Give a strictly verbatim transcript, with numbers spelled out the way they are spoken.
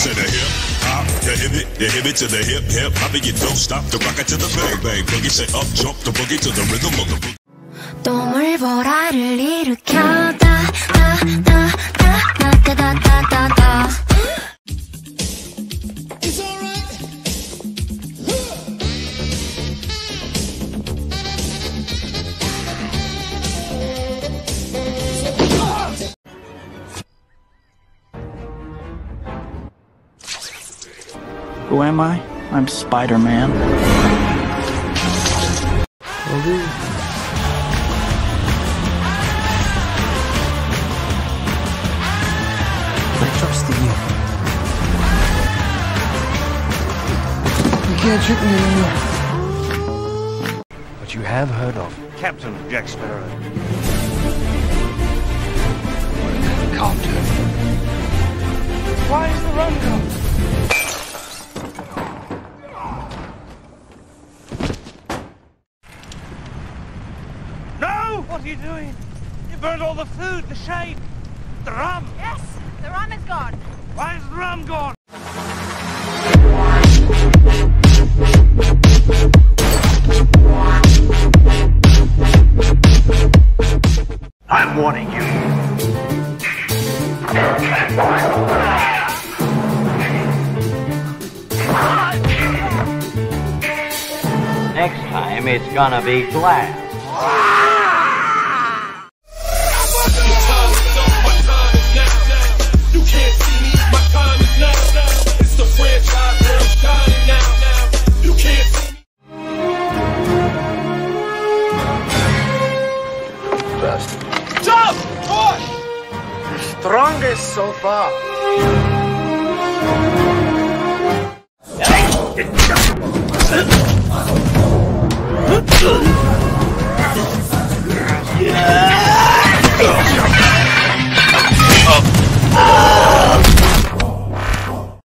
said the hip hop, the hip it, the hip it to the hip hip hop, you don't stop the rocket to the bang bang boogie. Say up jump the boogie to the rhythm of the boogie. 또물보라를 일으켜 다다다다다다다다다. It's alright. Who am I? I'm Spider-Man. I trust in you. You can't trick me anymore. But you have heard of Captain Jack Sparrow. Calm down. Why is the rum gone? No! What are you doing? You burned all the food, the shade, the rum. Yes, the rum is gone. Why is the rum gone? I'm warning you. Next time it's gonna be glass. You can't see me, my time is now. It's the franchise where I'm shining now. You can't see me. Best. Jump! Push! Strongest so far. Ugh!